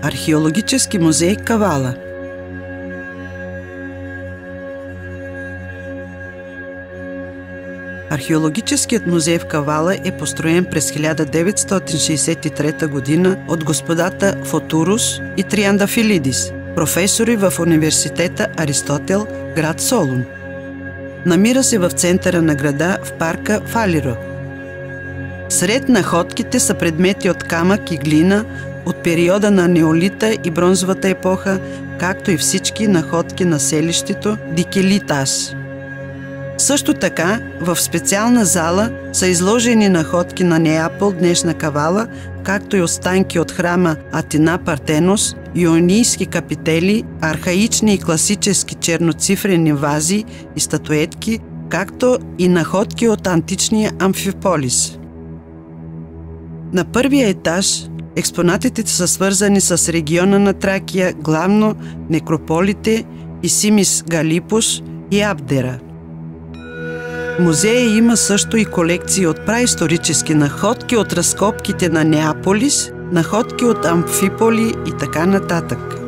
Археологически музей Кавала. Археологическият музей в Кавала е построен през 1963 година от господата Фотурус и Триандафилидис, професори в университета Аристотел, град Солун. Намира се в центъра на града в парка Фалиро. Сред находките са предмети от камък и глина от периода на неолита и бронзовата епоха, както и всички находки на селището Дикелитас. Също така, в специална зала са изложени находки на Неапол, днешна Кавала, както и останки от храма Атина Партенос, ионийски капители, архаични и класически черноцифрени вази и статуетки, както и находки от античния Амфиполис. На първия етаж експонатите са свързани с региона на Тракия, главно некрополите и Симис Галипус и Абдера. Музея има също и колекции от праисторически находки от разкопките на Неаполис, находки от Амфиполи и така нататък.